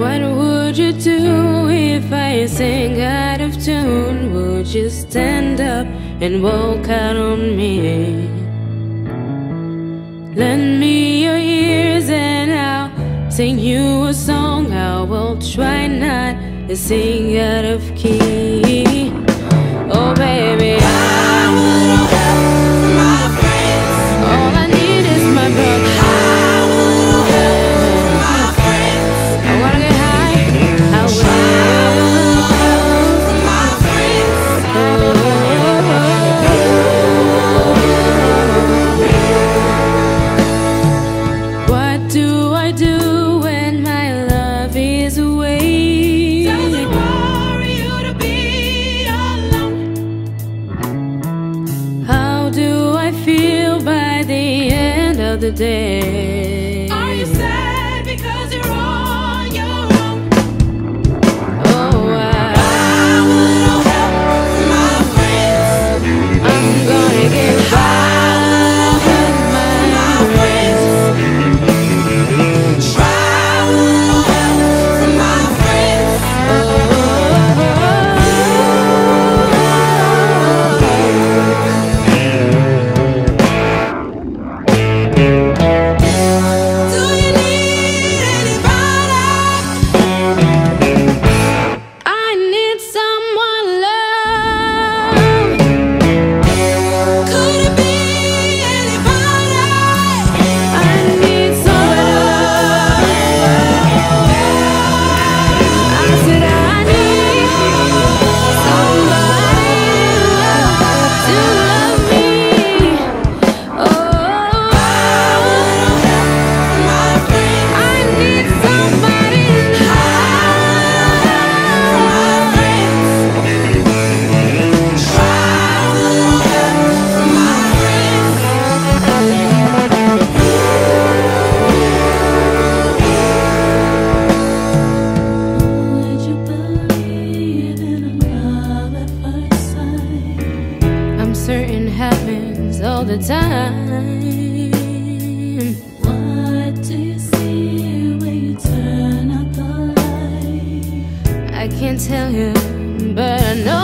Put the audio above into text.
What would you do if I sang out of tune? Would you stand up and walk out on me? Lend me your ears and I'll sing you a song. I will try not to sing out of key. Oh baby, I wouldn't help my friends. All I need is my brother. I wouldn't help my friends. I wanna get high. I wouldn't help my friends. What do I do when my love is away? Doesn't worry you to be alone. How do I feel by the end of the day? Are you sad because you're on your own? Oh, I wouldn't help my friends. I'm gonna get by. Certain happens all the time. What do you see when you turn out the light? I can't tell you, but I know